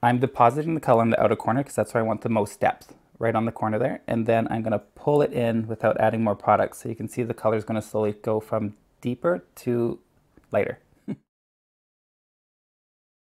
I'm depositing the color in the outer corner because that's where I want the most depth, right on the corner there. And then I'm going to pull it in without adding more product. So you can see the color is going to slowly go from deeper to lighter.